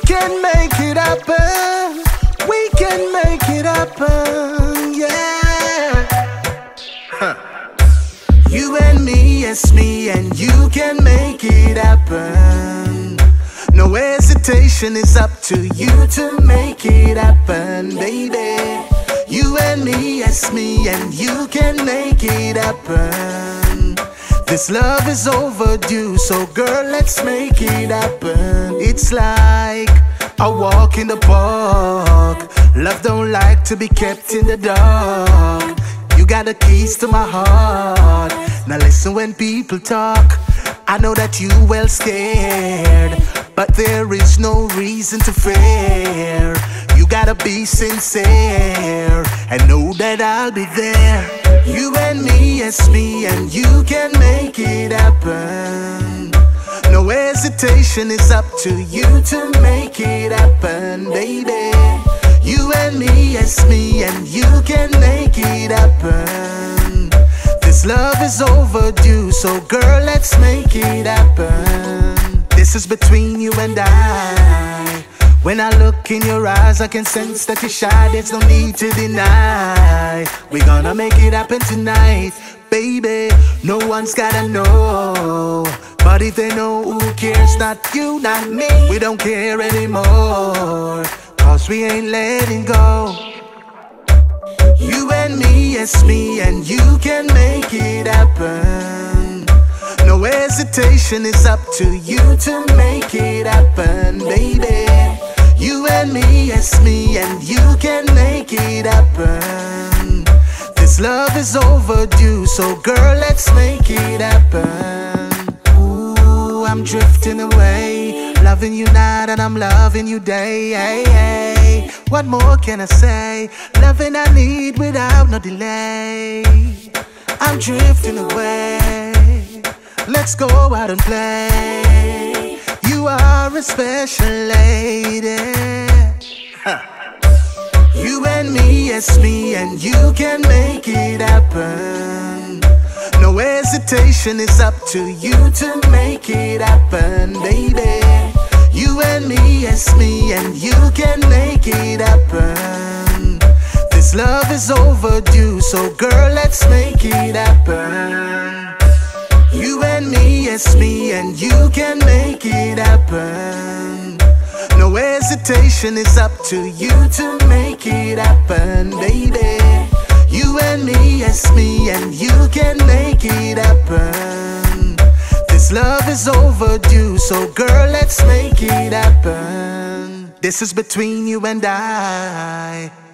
can make it happen. We can make it happen, yeah. You and me, yes, me and you can make it happen. No hesitation, it's up to you to make it happen, baby. You and me, yes, me and you can make it happen. This love is overdue, so girl, let's make it happen. It's like a walk in the park. Love don't like to be kept in the dark. You got the keys to my heart. Now listen when people talk. I know that you well scared, but there is no reason to fear. You gotta be sincere and know that I'll be there. You and me, yes, me and you can make it happen. No hesitation, it's up to you to make it happen, baby. You and me, yes, me and you can make it happen. This love is overdue, so girl, let's make it happen. This is between you and I. When I look in your eyes, I can sense that you're shy. There's no need to deny. We're gonna make it happen tonight, baby. No one's gotta know, but if they know, who cares? Not you, not me. We don't care anymore, cause we ain't letting go. You and me, yes, me and you can make it happen. No hesitation, it's up to you to make it happen, baby. You and me, yes, me and you can make it happen. This love is overdue, so girl, let's make it happen. Ooh, I'm drifting away, loving you night and I'm loving you day. Hey, hey. What more can I say? Loving I need without no delay. I'm drifting away, let's go out and play. You are a special lady. You and me, yes, me and you can make it happen. No hesitation, it's up to you to make it happen, baby. You and me, yes, me and you can make it happen. This love is overdue, so girl, let's make it happen. You and me, yes, me and you can make it happen. No hesitation, it's up to you to make it happen, baby. You and me, yes, me and you can make it happen. This love is overdue, so girl, let's make it happen. This is between you and I.